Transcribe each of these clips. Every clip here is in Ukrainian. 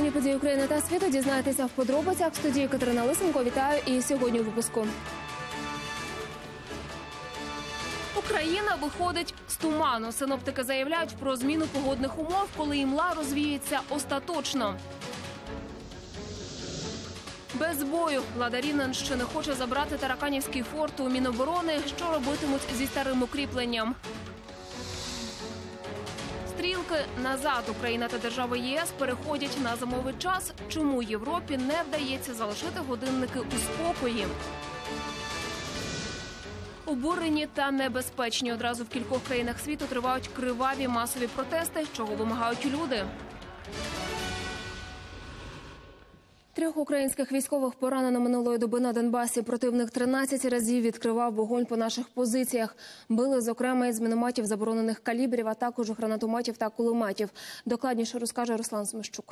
Головні події України та світу дізнаєтеся в подробицях. В студії Катерина Лисенко. Вітаю. І сьогодні у випуску. Україна виходить з туману. Синоптики заявляють про зміну погодних умов, коли імла розвіється остаточно. Без бою. Влада Рівненщини хоче забрати Тараканівський форт у Міноборони. Що робитимуть зі старим укріпленням? Стрілки назад. Україна та держави ЄС переходять на зимовий час. Чому Європі не вдається залишити годинники у спокої? Обурені та небезпечні. Одразу в кількох країнах світу тривають криваві масові протести, чого вимагають люди. 3 українських військових поранено минулої доби на Донбасі. Противник 13 разів відкривав вогонь по наших позиціях. Били, зокрема, із мінометів заборонених калібрів, а також гранатометів та кулеметів. Докладніше розкаже Руслан Смещук.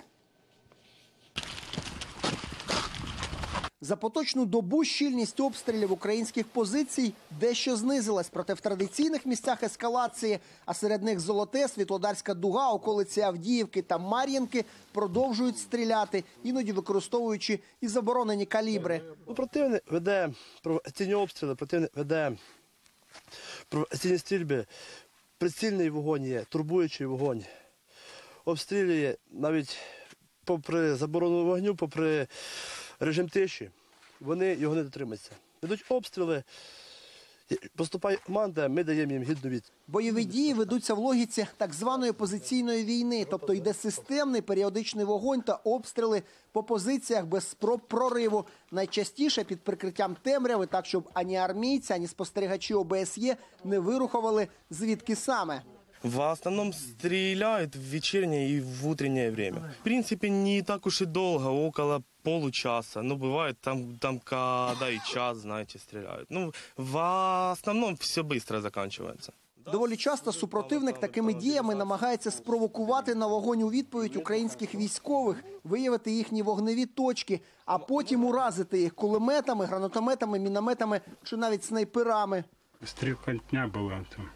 За поточну добу щільність обстрілів українських позицій дещо знизилась. Проте в традиційних місцях ескалації, а серед них Золоте, Світлодарська дуга, околиці Авдіївки та Мар'їнки продовжують стріляти, іноді використовуючи і заборонені калібри. Противник веде провокаційні обстріли, противник веде провокаційні стрільби, прицільний вогонь є, турбуючий вогонь. Обстрілює навіть попри заборону вогню, попри режим тиші, вони його не дотримуються. Ведуть обстріли, поступає команда, ми даємо їм гідну відповідь. Бойові дії ведуться в логіці так званої позиційної війни, тобто йде системний періодичний вогонь та обстріли по позиціях без спроб прориву. Найчастіше під прикриттям темряви, так щоб ані армійці, ані спостерігачі ОБСЄ не вирухували звідки саме. В основном стреляют в вечернее и в утреннее время. В принципе, не так уж и долго, около получаса. Ну, бывает там когда и час, знаете, стреляют. Ну, в основном все быстро заканчивается. Доволі часто супротивник такими діями намагається спровокувати на вогонь у відповідь українських військових, виявити їхні вогневі точки, а потім уразити їх кулеметами, гранатометами, мінометами чи навіть снайперами. Стрелкотня була там.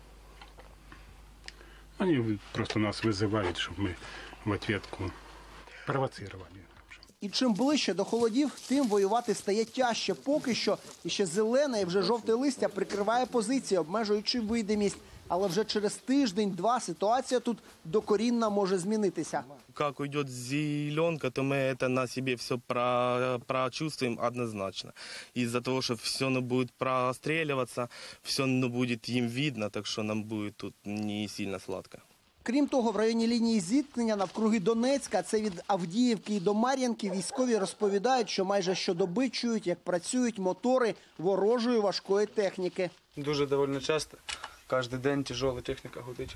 Они просто нас вызывают, чтобы мы в ответку провоцировали. І чим ближче до холодів, тим воювати стає тяжче. Поки що іще зелене і вже жовте листя прикриває позиції, обмежуючи видимість. Але вже через тиждень-два ситуація тут докорінно може змінитися. Как уйдет зеленка, то мы это на себе все прочувствуем однозначно. Из-за того, что все будет простреливаться, все будет им видно, так что нам будет тут не сильно сладко. Крім того, в районі лінії зіткнення навкруги Донецька, це від Авдіївки і до Мар'їнки, військові розповідають, що майже щодоби чують, як працюють мотори ворожої важкої техніки. Дуже доволі часто. Кожен день тяжела техніка гудить.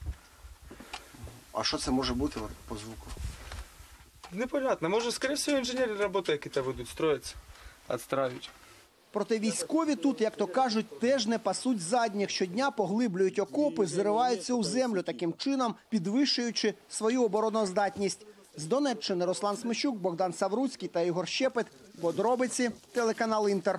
А що це може бути по звуку? Непонятно. Може, скоріше всього, інженери роботи, які там будуть строїтися, відстраюють. Проте військові тут, як то кажуть, теж не пасуть задніх. Щодня поглиблюють окопи, зриваються у землю, таким чином підвищуючи свою обороноздатність. З Донеччини Руслан Смещук, Богдан Савруцький та Ігор Щепет. Подробиці, телеканал «Інтер».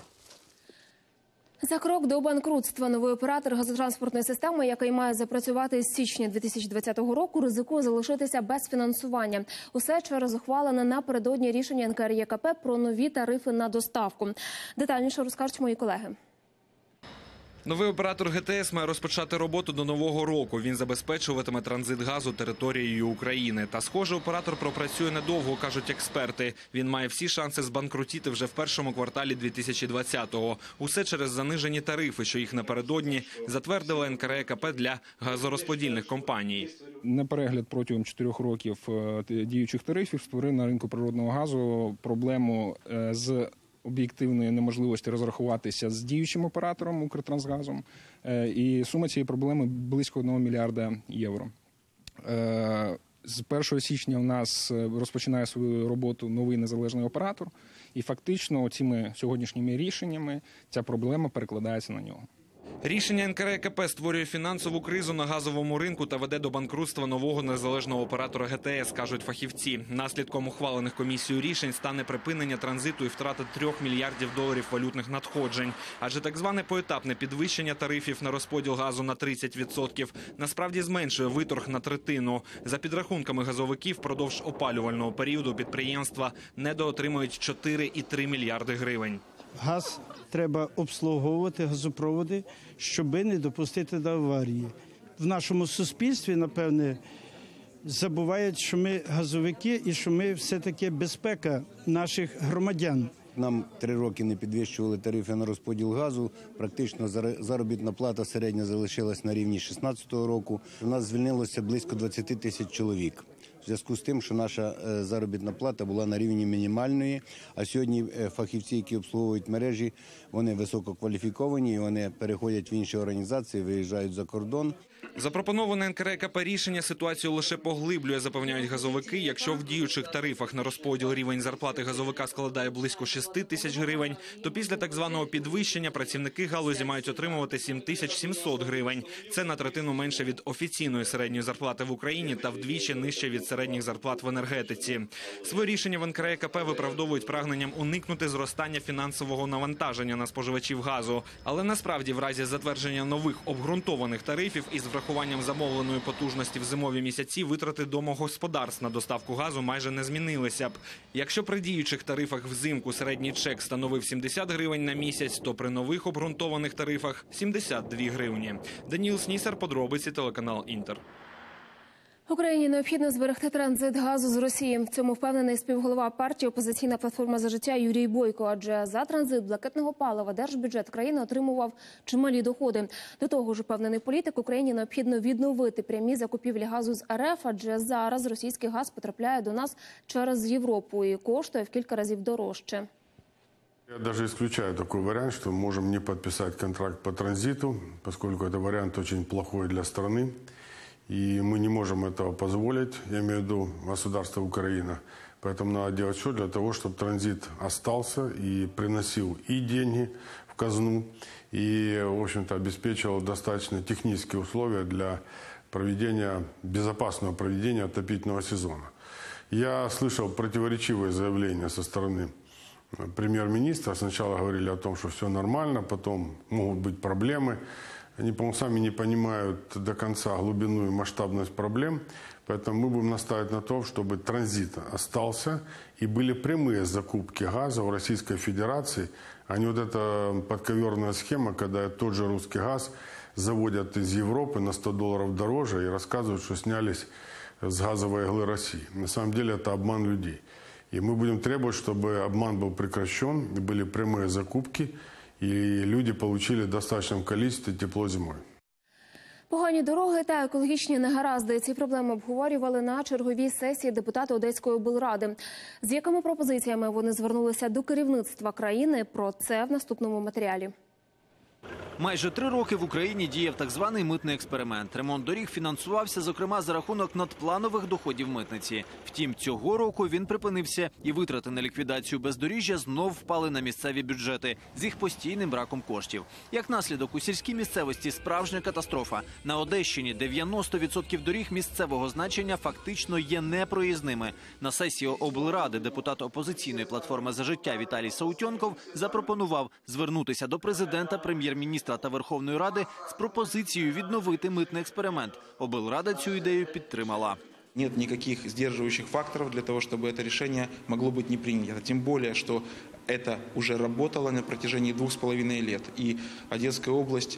За крок до банкрутства новий оператор газотранспортної системи, який має запрацювати з січня 2020 року, ризикує залишитися без фінансування. Усе через ухвалене напередодні рішення НКРЕКП про нові тарифи на доставку. Детальніше розкажуть мої колеги. Новий оператор ГТС має розпочати роботу до нового року. Він забезпечуватиме транзит газу територією України. Та, схоже, оператор пропрацює недовго, кажуть експерти. Він має всі шанси збанкрутіти вже в першому кварталі 2020-го. Усе через занижені тарифи, що їх напередодні затвердила НКРЕКП для газорозподільних компаній. Неперегляд протягом 4 років діючих тарифів створив на ринку природного газу проблему з об'єктивної неможливості розрахуватися з діючим оператором «Укртрансгазом». І сума цієї проблеми близько 1 мільярда євро. З 1 січня у нас розпочинає свою роботу новий незалежний оператор. І фактично цими сьогоднішніми рішеннями ця проблема перекладається на нього. Рішення НКРЕКП створює фінансову кризу на газовому ринку та веде до банкрутства нового незалежного оператора ГТС, кажуть фахівці. Наслідком ухвалених комісією рішень стане припинення транзиту і втрата $3 мільярдів валютних надходжень. Адже так зване поетапне підвищення тарифів на розподіл газу на 30% насправді зменшує виторг на третину. За підрахунками газовиків, впродовж опалювального періоду підприємства недоотримують 4,3 мільярди гривень. Газ треба обслуговувати, газопроводи, щоб не допустити до аварії. В нашому суспільстві, напевне, забувають, що ми газовики і що ми все-таки безпека наших громадян. Нам 3 роки не підвищували тарифи на розподіл газу. Практично заробітна плата середня залишилась на рівні 2016 року. У нас звільнилося близько 20 тисяч чоловік. В зв'язку з тим, що наша заробітна плата була на рівні мінімальної, а сьогодні фахівці, які обслуговують мережі, вони висококваліфіковані, і вони переходять в інші організації, виїжджають за кордон. Запропоноване НКРЕКП рішення ситуацію лише поглиблює, запевняють газовики. Якщо в діючих тарифах на розподіл рівень зарплати газовика складає близько 6 тисяч гривень, то після так званого підвищення працівники галузі мають отримувати 7700 гривень. Це на третину менше від офіційної середньої зарплати в Україні та вдвічі нижче від середніх зарплат в енергетиці. Своє рішення в НКРЕКП виправдовують прагненням уникнути зростання фінансового навантаження на споживачів газу. Але насправді в разі затвердження нових обґрунтованих тарифів із врахуванням замовленої потужності в зимові місяці витрати домогосподарств на доставку газу майже не змінилися б. Якщо при діючих тарифах взимку середній чек становив 70 гривень на місяць, то при нових обґрунтованих тарифах – 72 гривні. Даніл Снісар, подробиці, телеканал «Інтер». Україні необхідно зберегти транзит газу з Росії. В цьому впевнений співголова партії «Опозиційна платформа за життя» Юрій Бойко. Адже за транзит блакитного палива держбюджет країни отримував чималі доходи. До того ж, впевнений політик, Україні необхідно відновити прямі закупівлі газу з РФ, адже зараз російський газ потрапляє до нас через Європу і коштує в кілька разів дорожче. Я даже исключаю такой вариант, что мы можем не подписать контракт по транзиту, поскольку это вариант очень плохой для страны. И мы не можем этого позволить, я имею в виду государство Украина. Поэтому надо делать все для того, чтобы транзит остался и приносил и деньги в казну, и, в общем-то, обеспечивал достаточно технические условия для безопасного проведения отопительного сезона. Я слышал противоречивые заявления со стороны премьер-министра. Сначала говорили о том, что все нормально, потом могут быть проблемы. Они, по-моему, сами не понимают до конца глубину и масштабность проблем. Поэтому мы будем настаивать на том, чтобы транзит остался и были прямые закупки газа в Российской Федерации, а не вот эта подковерная схема, когда тот же русский газ заводят из Европы на $100 дороже и рассказывают, что снялись с газовой иглы России. На самом деле это обман людей. И мы будем требовать, чтобы обман был прекращен, были прямые закупки, і люди отримали в достатньому кількості тепло зимою. Погані дороги та екологічні негаразди. Ці проблеми обговорювали на черговій сесії депутати Одеської облради. З якими пропозиціями вони звернулися до керівництва країни, про це в наступному матеріалі. Майже 3 роки в Україні діяв так званий митний експеримент. Ремонт доріг фінансувався, зокрема, за рахунок надпланових доходів митниці. Втім, цього року він припинився, і витрати на ліквідацію бездоріжжя знов впали на місцеві бюджети з їх постійним браком коштів. Як наслідок, у сільській місцевості справжня катастрофа. На Одещині 90% доріг місцевого значення фактично є непроїзними. На сесії облради депутат опозиційної платформи «За життя» Віталій Саутьонков запропонував звернутися до президента, прем'єр-міністра та Верховної Ради з пропозицією відновити митний експеримент. Облрада цю ідею підтримала. Нет никаких сдерживающих факторов для того, чтобы это решение могло быть не принято. Тем более, что это уже работало на протяжении 2,5 лет. И Одесская область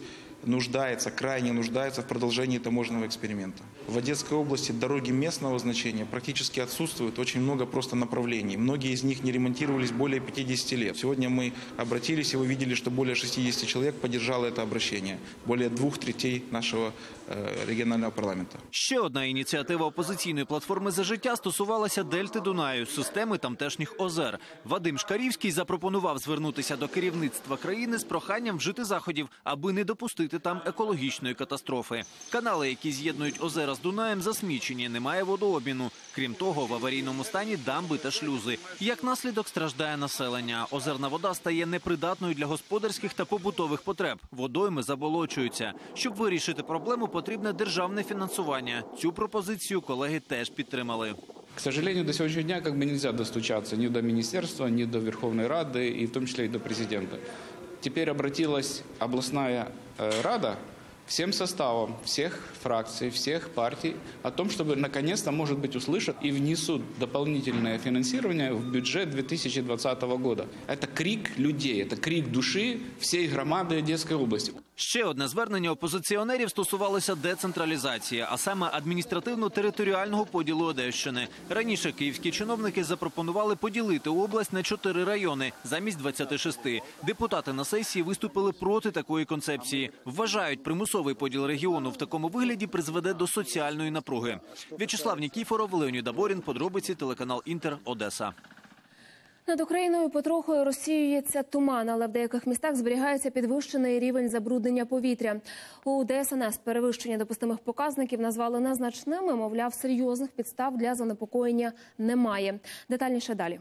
крайне нуждается в продолжении таможенного эксперимента. В Одесской области дороги местного значения практически отсутствуют, очень много просто направлений. Многие из них не ремонтировались более 50 лет. Сегодня мы обратились, и вы видели, что более 60 человек поддержало это обращение. Более 2/3 нашего регіонального парламенту. Ще одна ініціатива опозиційної платформи «За життя» стосувалася дельти Дунаю, системи тамтешніх озер. Вадим Шкарівський запропонував звернутися до керівництва країни з проханням вжити заходів, аби не допустити допустити там екологічної катастрофи. Канали, які з'єднують озера з Дунаєм, засмічені, немає водообміну. Крім того, в аварійному стані дамби та шлюзи. Як наслідок страждає населення. Озерна вода стає непридатною для господарських та побутових потреб. Водойми заболочуються. Щоб вирішити проблему, потрібне державне фінансування. Цю пропозицію колеги теж підтримали. К сожалению, до сегодняшнего дня нельзя достучаться ни до министерства, ни до Верховной Рады, и в том числе и до президента. Теперь обратилась областная рада всем составом, всех фракций, всех партий, о том, чтобы наконец-то, может быть, услышат и внесут дополнительное финансирование в бюджет 2020 года. Это крик людей, это крик души всей громады Одесской области. Ще одне звернення опозиціонерів стосувалося децентралізації, а саме адміністративно-територіального поділу Одещини. Раніше київські чиновники запропонували поділити область на 4 райони замість 26. Депутати на сесії виступили проти такої концепції. Вважають, примусовий поділ регіону в такому вигляді призведе до соціальної напруги. В'ячеслав Нікіфоров, Леонід Аборін, подробиці, телеканал «Інтер», Одеса. Над Україною потроху розсіюється туман, але в деяких містах зберігається підвищений рівень забруднення повітря. У ДСНС перевищення допустимих показників назвали незначними, мовляв, серйозних підстав для занепокоєння немає. Детальніше далі.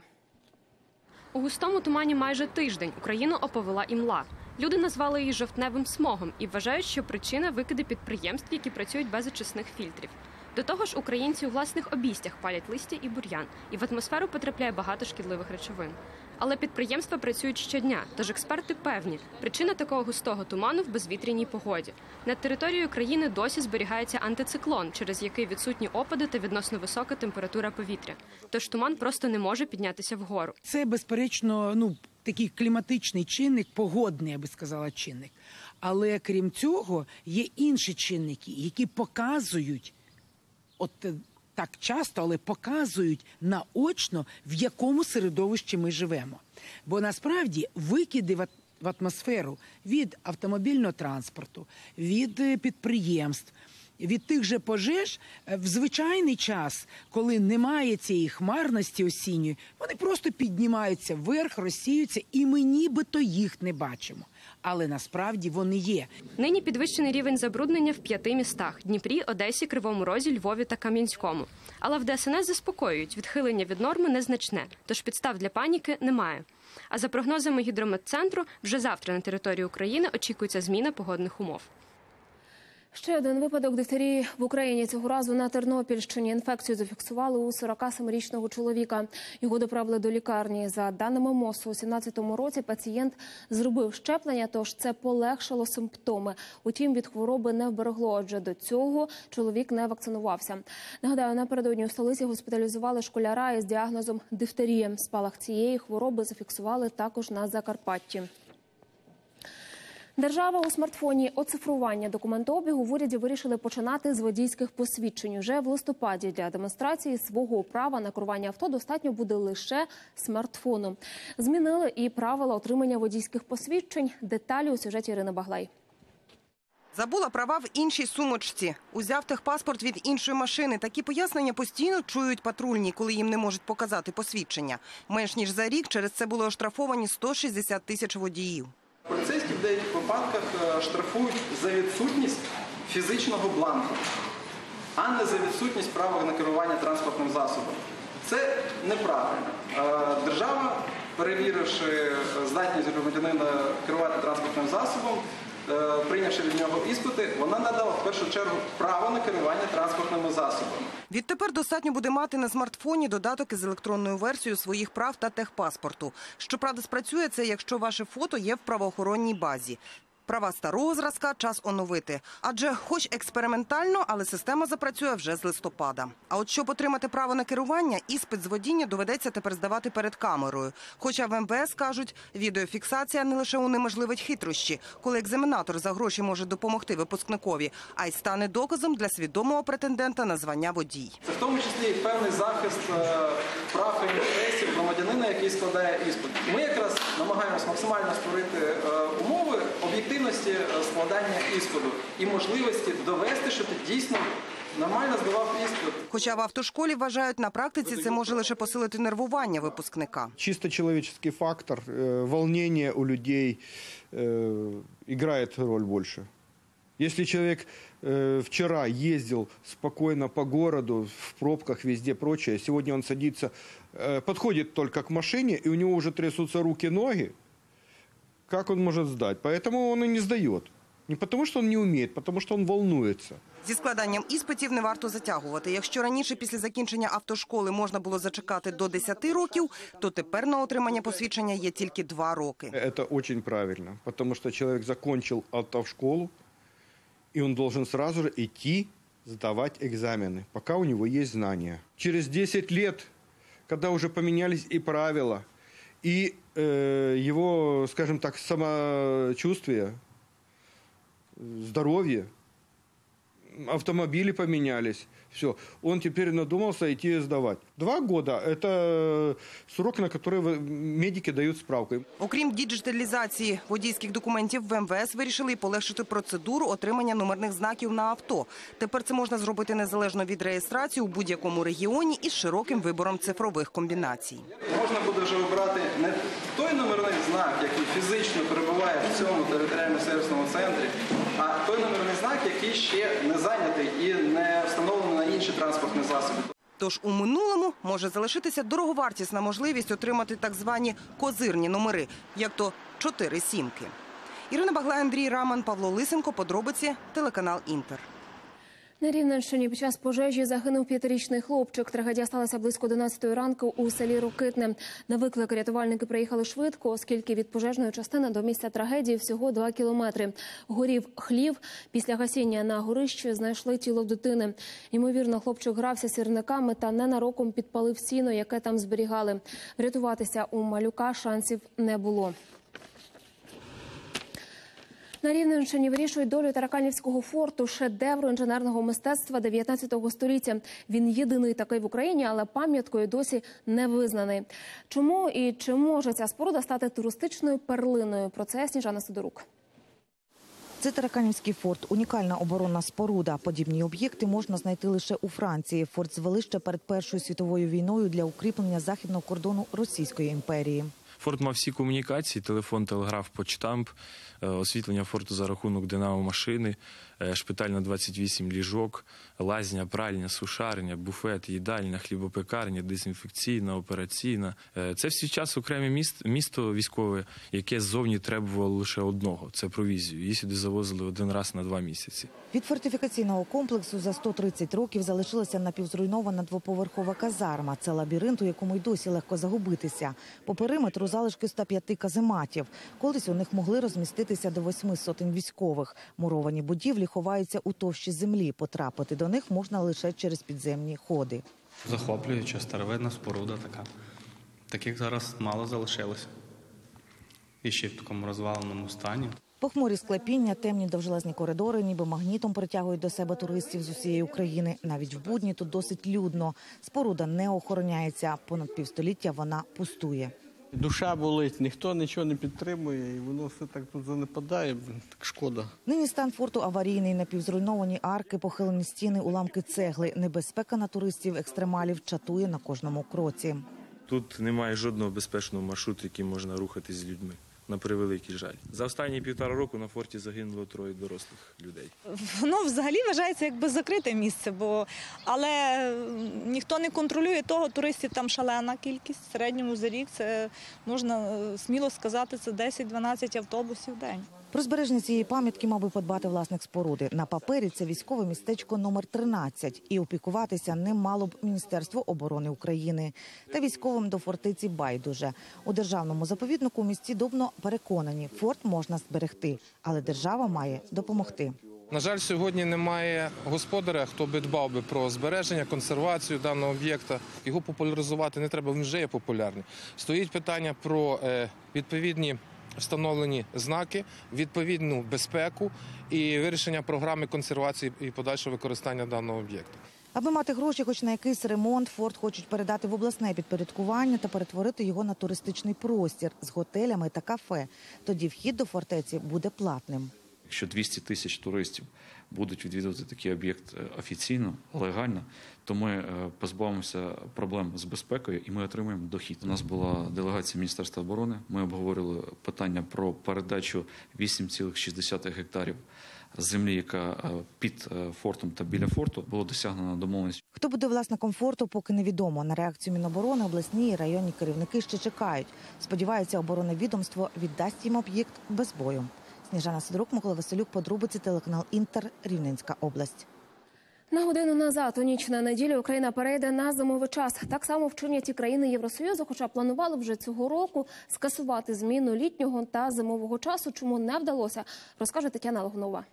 У густому тумані майже тиждень Україну оповила імла. Люди назвали її жовтневим смогом і вважають, що причина – викиди підприємств, які працюють без очисних фільтрів. До того ж, українці у власних обійстях палять листя і бур'ян, і в атмосферу потрапляє багато шкідливих речовин. Але підприємства працюють щодня, тож експерти певні, причина такого густого туману в безвітряній погоді. Над територією країни досі зберігається антициклон, через який відсутні опади та відносно висока температура повітря. Тож туман просто не може піднятися вгору. Це, безперечно, такий кліматичний чинник, погодний, я би сказала, чинник. Але крім цього, є інші чинники, які показують, так часто, але показують наочно, в якому середовищі ми живемо. Бо насправді викиди в атмосферу від автомобільного транспорту, від підприємств, від тих же пожеж в звичайний час, коли немає цієї хмарності осінньої, вони просто піднімаються вверх, розсіюються, і ми нібито їх не бачимо. Але насправді вони є. Нині підвищений рівень забруднення в 5 містах – Дніпрі, Одесі, Кривому Розі, Львові та Кам'янському. Але в ДСНС заспокоюють, відхилення від норми незначне, тож підстав для паніки немає. А за прогнозами Гідрометцентру, вже завтра на території України очікується зміна погодних умов. Ще один випадок дифтерії в Україні. Цього разу на Тернопільщині. Інфекцію зафіксували у 47-річного чоловіка. Його доправили до лікарні. За даними МОЗу, у 2017 році пацієнт зробив щеплення, тож це полегшило симптоми. Утім, від хвороби не вберегло, адже до цього чоловік не вакцинувався. Нагадаю, напередодні у столиці госпіталізували школяра із діагнозом дифтерія. Спалах цієї хвороби зафіксували також на Закарпатті. Держава у смартфоні оцифрування документообігу в уряді вирішили починати з водійських посвідчень. Уже в листопаді для демонстрації свого права на керування авто достатньо буде лише смартфону. Змінили і правила отримання водійських посвідчень. Деталі у сюжеті Ірини Баглай. Забула права в іншій сумочці. Узяв техпаспорт від іншої машини. Такі пояснення постійно чують патрульні, коли їм не можуть показати посвідчення. Менш ніж за рік через це були оштрафовані 160 тисяч водіїв. Поліцейські в деяких випадках штрафують за відсутність фізичного бланку, а не за відсутність права на керування транспортним засобом. Це неправильно. Держава, перевіривши здатність громадянина керувати транспортним засобом, прийнявши від нього іспити, вона надала в першу чергу право на керування транспортними засобами. Відтепер достатньо буде мати на смартфоні додаток із електронною версією своїх прав та техпаспорту. Щоправда, спрацює це, якщо ваше фото є в правоохоронній базі. Права старого зразка час оновити. Адже хоч експериментально, але система запрацює вже з листопада. А от щоб отримати право на керування, іспит з водіння доведеться тепер здавати перед камерою. Хоча в МВС кажуть, відеофіксація не лише унеможливить хитрощі, коли екзаменатор за гроші може допомогти випускникові, а й стане доказом для свідомого претендента на звання водій. Це в тому числі і певний захист прав і інтересів громадянина, який складає іспит. Ми якраз намагаємось максимально створити умови об'єктивності складання іспиту і можливості довести, що ти дійсно нормально здавав іспит. Хоча в автошколі вважають, на практиці це може лише посилити нервування випускника. Чисто человеческий фактор, волнение у людей играет роль больше. Если человек вчера ездил спокойно по городу, в пробках, везде прочее, сегодня он садится, подходит только к машине, и у него уже трясутся руки, ноги, как он может сдать? Поэтому он и не сдает. Не потому, що він не вміє, а тому, що він волнується. Зі складанням іспитів не варто затягувати. Якщо раніше після закінчення автошколи можна було зачекати до 10 років, то тепер на отримання посвідчення є тільки 2 роки. Це дуже правильно, тому що чоловік закінчив автошколу, і він має одразу ж йти здавати екзамени, поки у нього є знання. Через 10 років, коли вже помінялись і правила, і його, скажімо так, самочувствие, здоровье, автомобили поменялись, все. Он теперь надумался идти сдавать. 2 года – это срок, на который медики дають справку. Окрім діджиталізації водійських документів, в МВС вирішили і полегшити процедуру отримання номерних знаків на авто. Тепер це можна зробити незалежно від реєстрації у будь-якому регіоні із широким вибором цифрових комбінацій. Можна буде вже обрати не той номерний знак, який фізично перебуває в цьому територіальному сервісному центрі, а той номерний знак, який ще не зайнятий і не встановлений на інші транспортні засоби. Тож у минулому може залишитися дороговартісна можливість отримати так звані козирні номери, як то 4 сімки. Ірина Баглай, Андрій Раман, Павло Лисенко. Подробиці, телеканал «Інтер». На Рівненщині під час пожежі загинув 5-річний хлопчик. Трагедія сталася близько 11 ранку у селі Рокитне. На виклик рятувальники приїхали швидко, оскільки від пожежної частини до місця трагедії всього 2 кілометри. Горів хлів. Після гасіння на горищі знайшли тіло дитини. Ймовірно, хлопчик грався сірниками та ненароком підпалив сіно, яке там зберігали. Врятуватися у малюка шансів не було. На Рівненщині вирішують долю Тараканівського форту – шедевру інженерного мистецтва 19 століття. Він єдиний такий в Україні, але пам'яткою досі не визнаний. Чому і чи може ця споруда стати туристичною перлиною? Про це Сніжана Сидорук. Це Тараканівський форт – унікальна оборонна споруда. Подібні об'єкти можна знайти лише у Франції. Форт звели ще перед Першою світовою війною для укріплення західного кордону Російської імперії. Форт мав всі комунікації – телефон, телеграф, почтамп, освітлення форту за рахунок динамо-машини, шпиталь на 28 ліжок, лазня, пральня, сушарня, буфет, їдальня, хлібопекарня, дезінфекційна, операційна. Це в свій час окреме місто військове, яке ззовні требувало лише одного – це провізію. Її сюди завозили 1 раз на 2 місяці. Від фортифікаційного комплексу за 130 років залишилася напівзруйнована двоповерхова казарма. Це лабіринт, у якому й досі легко загубитися. По периметру залишки 105 казематів. Колись у них могли розміститися до 8 сотень військових. Муровані будівлі ховаються у товщі землі. Потрапити до них можна лише через підземні ходи. Захоплююча старовинна споруда така. Таких зараз мало залишилося. І ще в такому розваленому стані. Похмурі склепіння, темні довжелезні коридори, ніби магнітом притягують до себе туристів з усієї України. Навіть в будні тут досить людно. Споруда не охороняється. Понад півстоліття вона пустує. Душа болить, ніхто нічого не підтримує, і воно все так тут занепадає, так шкода. Нині стан форту аварійний, напівзруйновані арки, похилені стіни, уламки цегли. Небезпека на туристів-екстремалів чатує на кожному кроці. Тут немає жодного безпечного маршруту, яким можна рухатись з людьми. На превеликий жаль. За останні 1,5 року на форті загинуло 3 дорослих людей. Воно взагалі вважається якби закрите місце, але ніхто не контролює того, туристів там шалена кількість. В середньому за рік це, можна сміло сказати, це 10-12 автобусів в день. Про збереження цієї пам'ятки мав би подбати власник споруди. На папері це військове містечко номер 13. І опікуватися ним мало б Міністерство оборони України. Та військовим до фортеці байдуже. У державному заповіднику у місті Дубно переконані, форт можна зберегти, але держава має допомогти. На жаль, сьогодні немає господаря, хто би дбав би про збереження, консервацію даного об'єкта. Його популяризувати не треба, він вже є популярний. Стоїть питання про відповідні встановлені знаки, відповідну безпеку і вирішення програми консервації і подальшого використання даного об'єкту. Аби мати гроші хоч на якийсь ремонт, форт хочуть передати в обласне підпорядкування та перетворити його на туристичний простір з готелями та кафе. Тоді вхід до фортеці буде платним. Якщо 200 тисяч туристів будуть відвідувати такий об'єкт офіційно, легально, то ми позбавимося проблем з безпекою і ми отримаємо дохід. У нас була делегація Міністерства оборони, ми обговорили питання про передачу 8,6 гектарів землі, яка під фортом та біля форту, було досягнено домовленість. Хто буде власником форту, поки невідомо. На реакцію Міноборони обласні і районні керівники ще чекають. Сподіваються, оборонне відомство віддасть їм об'єкт без бою. Сніжана Сидорук, Микола Василюк, подробиці, телеканал Інтер, Рівненська область. На годину назад, у ніч на неділю, Україна перейде на зимовий час. Так само вчинять і країни Євросоюзу, хоча планували вже цього року скасувати зміну літнього та зимового часу. Чому не вдалося, розкаже Тетяна Логунова.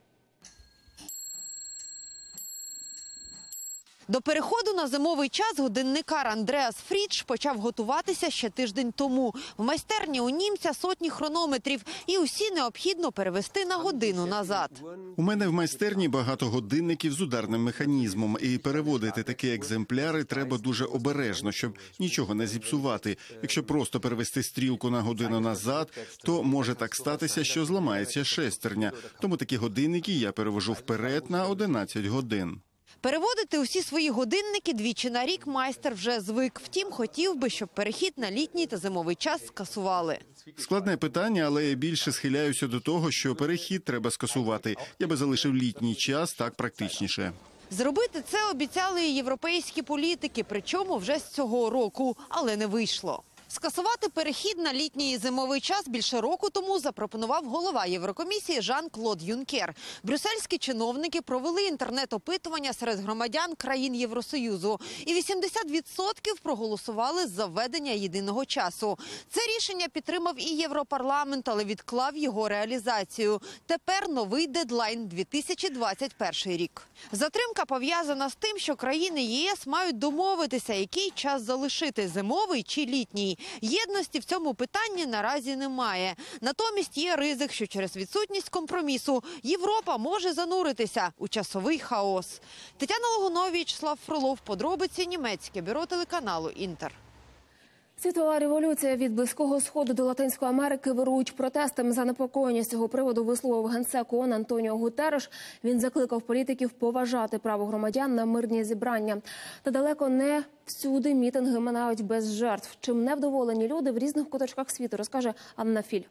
До переходу на зимовий час годинникар Андреас Фрідж почав готуватися ще тиждень тому. В майстерні у німця сотні хронометрів, і усі необхідно перевести на годину назад. У мене в майстерні багато годинників з ударним механізмом, і переводити такі екземпляри треба дуже обережно, щоб нічого не зіпсувати. Якщо просто перевести стрілку на годину назад, то може так статися, що зламається шестерня. Тому такі годинники я перевожу вперед на 11 годин. Переводити усі свої годинники двічі на рік майстер вже звик. Втім, хотів би, щоб перехід на літній та зимовий час скасували. Складне питання, але я більше схиляюся до того, що перехід треба скасувати. Я би залишив літній час, так практичніше. Зробити це обіцяли і європейські політики, причому вже з цього року, але не вийшло. Скасувати перехід на літній і зимовий час більше року тому запропонував голова Єврокомісії Жан-Клод Юнкер. Брюссельські чиновники провели інтернет-опитування серед громадян країн Євросоюзу. І 80% проголосували за введення єдиного часу. Це рішення підтримав і Європарламент, але відклав його реалізацію. Тепер новий дедлайн – 2021 рік. Затримка пов'язана з тим, що країни ЄС мають домовитися, який час залишити – зимовий чи літній. Єдності в цьому питанні наразі немає. Натомість є ризик, що через відсутність компромісу Європа може зануритися у часовий хаос. Тетяна Логунова, В'ячеслав Фролов, подробиці, німецьке бюро телеканалу Інтер. Світова революція від Близького Сходу до Латинської Америки вирують протестами. Занепокоєння з цього приводу висловив генсек ООН Антоніо Гутерреш. Він закликав політиків поважати право громадян на мирні зібрання. Та далеко не всюди мітинги минають без жертв. Чим невдоволені люди в різних куточках світу, розкаже Анна Філь.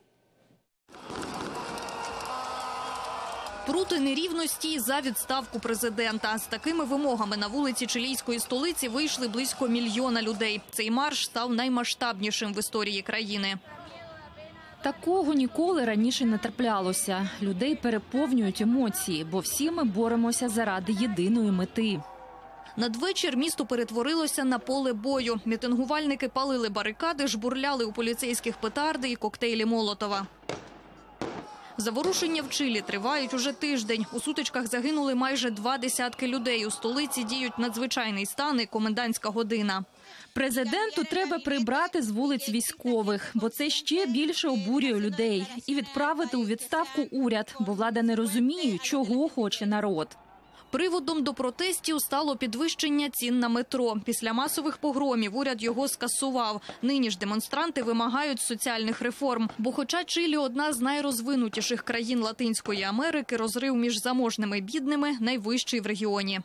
Проти нерівності за відставку президента. З такими вимогами на вулиці чилійської столиці вийшли близько 1 мільйона людей. Цей марш став наймасштабнішим в історії країни. Такого ніколи раніше не траплялося. Людей переповнюють емоції, бо всі ми боремося заради єдиної мети. Надвечір місто перетворилося на поле бою. Мітингувальники палили барикади, жбурляли у поліцейських петарди і коктейлі Молотова. Заворушення в Чилі тривають уже тиждень. У сутичках загинули майже 20 людей. У столиці діють надзвичайний стан і комендантська година. Президенту треба прибрати з вулиць військових, бо це ще більше обурює людей. І відправити у відставку уряд, бо влада не розуміє, чого хоче народ. Приводом до протестів стало підвищення цін на метро. Після масових погромів уряд його скасував. Нині ж демонстранти вимагають соціальних реформ. Бо хоча Чилі – одна з найрозвинутіших країн Латинської Америки, розрив між заможними і бідними – найвищий в регіоні.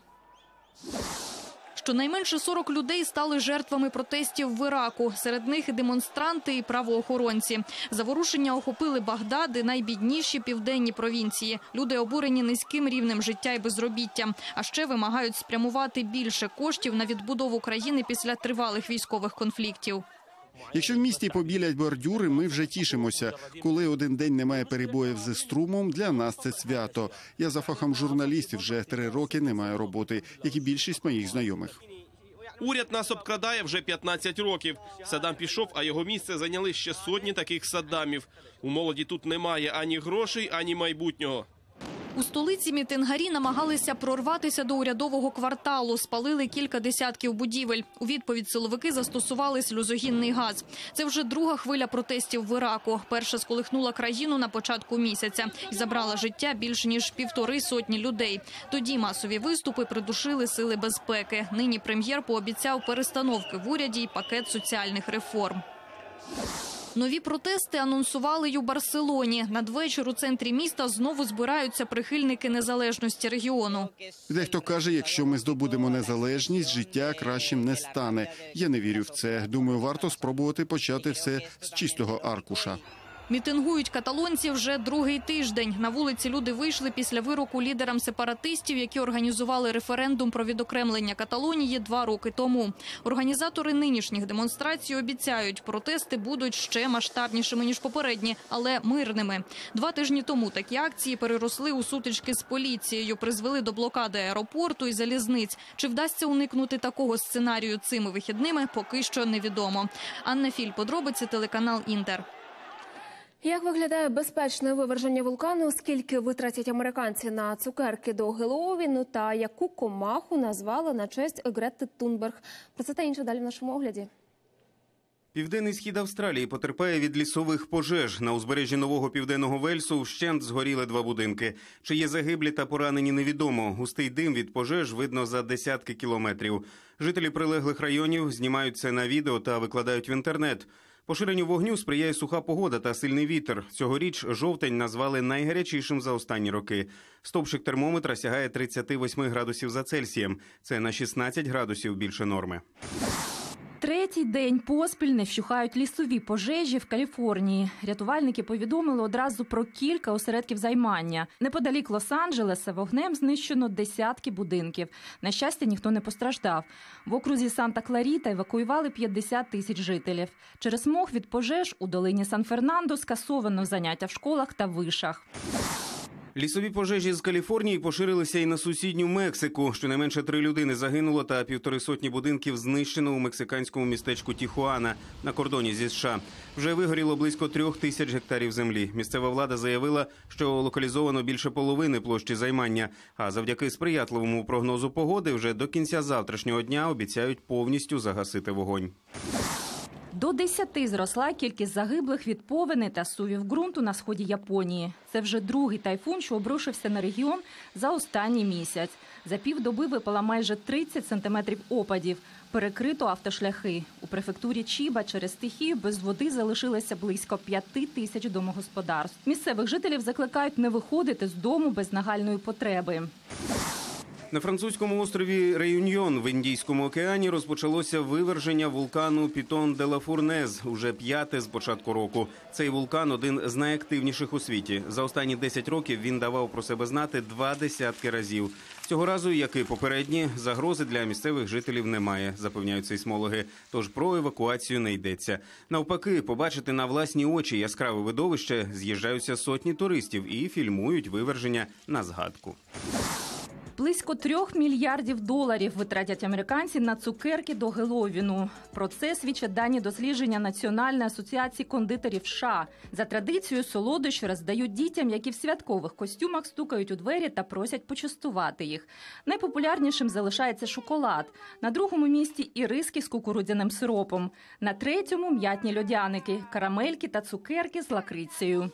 Щонайменше 40 людей стали жертвами протестів в Іраку. Серед них і демонстранти, і правоохоронці. Заворушення охопили Багдад і найбідніші південні провінції. Люди обурені низьким рівнем життя і безробіттям. А ще вимагають спрямувати більше коштів на відбудову країни після тривалих військових конфліктів. Якщо в місті побілять бордюри, ми вже тішимося. Коли один день немає перебоїв зі струмом, для нас це свято. Я за фахом журналістів вже 3 роки не маю роботи, як і більшість моїх знайомих. Уряд нас обкрадає вже 15 років. Саддам пішов, а його місце зайняли ще сотні таких Саддамів. У молоді тут немає ані грошей, ані майбутнього. У столиці мітингарі намагалися прорватися до урядового кварталу, спалили кілька десятків будівель. У відповідь силовики застосували сльозогінний газ. Це вже друга хвиля протестів в Іраку. Перша сколихнула країну на початку місяця і забрала життя більш ніж 1,5 сотні людей. Тоді масові виступи придушили сили безпеки. Нині прем'єр пообіцяв перестановки в уряді і пакет соціальних реформ. Нові протести анонсували й у Барселоні. Надвечір у центрі міста знову збираються прихильники незалежності регіону. Дехто каже, якщо ми здобудемо незалежність, життя кращим не стане. Я не вірю в це. Думаю, варто спробувати почати все з чистого аркуша. Мітингують каталонці вже другий тиждень. На вулиці люди вийшли після вироку лідерам сепаратистів, які організували референдум про відокремлення Каталонії 2 роки тому. Організатори нинішніх демонстрацій обіцяють, протести будуть ще масштабнішими, ніж попередні, але мирними. 2 тижні тому такі акції переросли у сутички з поліцією, призвели до блокади аеропорту і залізниць. Чи вдасться уникнути такого сценарію цими вихідними, поки що невідомо. Анна Філь, подробиці, телеканал «Інтер». Як виглядає безпечне виверження вулкану, скільки витратять американці на цукерки до Геловіну та яку комаху назвали на честь Грети Тунберг? Про це та інше далі в нашому огляді. Південний схід Австралії потерпає від лісових пожеж. На узбережжі Нового Південного Вельсу вщент згоріли 2 будинки. Чи є загиблі та поранені, невідомо. Густий дим від пожеж видно за десятки кілометрів. Жителі прилеглих районів знімають це на відео та викладають в інтернет. Поширенню вогню сприяє суха погода та сильний вітер. Цьогоріч жовтень назвали найгарячішим за останні роки. Стовпчик термометра сягає 38 градусів за Цельсієм. Це на 16 градусів більше норми. Третій день поспіль не вщухають лісові пожежі в Каліфорнії. Рятувальники повідомили одразу про кілька осередків займання. Неподалік Лос-Анджелеса вогнем знищено десятки будинків. На щастя, ніхто не постраждав. В окрузі Санта-Кларіта евакуювали 50 тисяч жителів. Через смог від пожеж у долині Сан-Фернандо скасовано заняття в школах та вишах. Лісові пожежі з Каліфорнії поширилися і на сусідню Мексику. Щонайменше 3 людини загинуло та 150 будинків знищено у мексиканському містечку Тіхуана на кордоні зі США. Вже вигоріло близько 3000 гектарів землі. Місцева влада заявила, що локалізовано більше половини площі займання. А завдяки сприятливому прогнозу погоди вже до кінця завтрашнього дня обіцяють повністю загасити вогонь. До 10 зросла кількість загиблих від повені та сувів ґрунту на сході Японії. Це вже другий тайфун, що обрушився на регіон за останній місяць. За півдоби випало майже 30 сантиметрів опадів. Перекрито автошляхи. У префектурі Чіба через стихію без води залишилося близько 5000 домогосподарств. Місцевих жителів закликають не виходити з дому без нагальної потреби. На французькому острові Реюньйон в Індійському океані розпочалося виверження вулкану Пітон-де-ла-Фурнез, уже 5-те з початку року. Цей вулкан – один з найактивніших у світі. За останні 10 років він давав про себе знати 20 разів. Цього разу, як і попередні, загрози для місцевих жителів немає, запевняють сейсмологи. Тож про евакуацію не йдеться. Навпаки, побачити на власні очі яскраве видовище з'їжджаються сотні туристів і фільмують виверження на згадку. Близько $3 мільярдів витратять американці на цукерки до Геловіну. Про це свідчать дані дослідження Національної асоціації кондитерів США. За традицією солодощі роздають дітям, які в святкових костюмах стукають у двері та просять почастувати їх. Найпопулярнішим залишається шоколад. На другому місці – іриски з кукурудзяним сиропом. На третьому – м'ятні льодяники, карамельки та цукерки з лакрицею.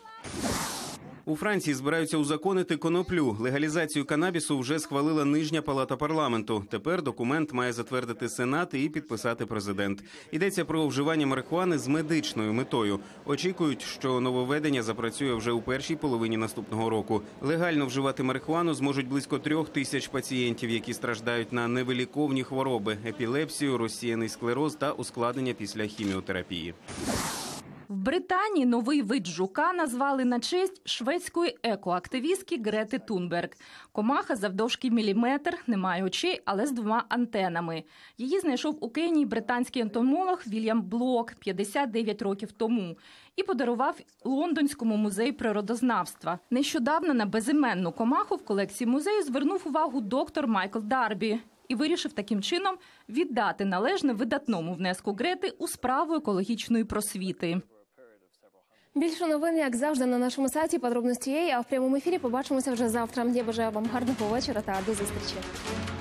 У Франції збираються узаконити коноплю. Легалізацію канабісу вже схвалила нижня палата парламенту. Тепер документ має затвердити Сенат і підписати президент. Йдеться про вживання марихуани з медичною метою. Очікують, що нововведення запрацює вже у першій половині наступного року. Легально вживати марихуану зможуть близько 3000 пацієнтів, які страждають на невиліковні хвороби – епілепсію, розсіяний склероз та ускладнення після хіміотерапії. В Британії новий вид жука назвали на честь шведської екоактивістки Грети Тунберг. Комаха завдовжки міліметр, не має очей, але з 2 антенами. Її знайшов у Кенії британський ентомолог Вільям Блок 59 років тому і подарував Лондонському музею природознавства. Нещодавно на безіменну комаху в колекції музею звернув увагу доктор Майкл Дарбі і вирішив таким чином віддати належне видатному внеску Грети у справу екологічної просвіти. Більше новин, як завжди, на нашому сайті «Подробності є», а в прямому ефірі побачимося вже завтра. Я бажаю вам гарного вечора та до зустрічі.